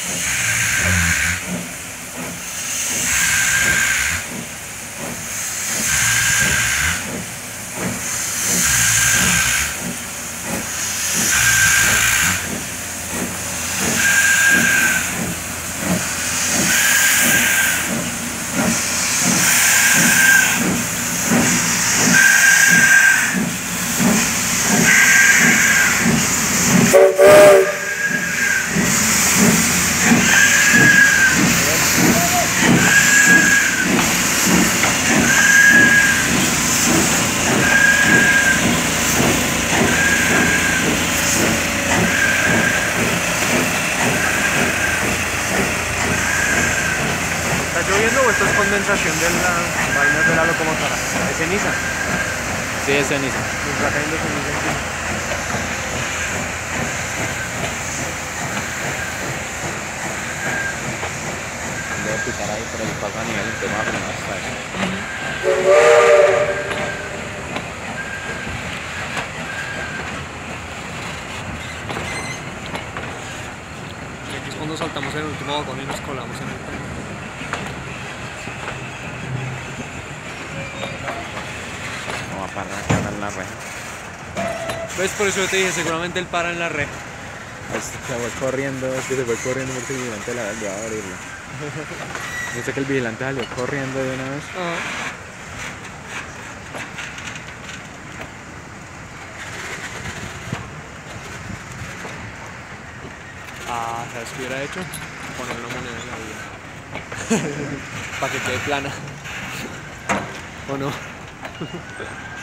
¿Está lloviendo o esto es condensación de la vaina de la locomotora? ¿Es ceniza? Sí, es ceniza. Está cayendo ceniza encima. Debe picar ahí, pero le pasa a nivel el tema de hasta eso. Y aquí es cuando saltamos en el último vagón y nos colamos en el tren. No va a parar acá en la reja. ¿Ves? Por eso yo te dije, seguramente él para en la red. Se fue corriendo, es que se fue corriendo porque el vigilante le va a abrirla. Yo sé que el vigilante salió corriendo de una vez. ¿Sabes qué hubiera hecho? Poner una moneda en la vía. Para que quede plana. ¿O no?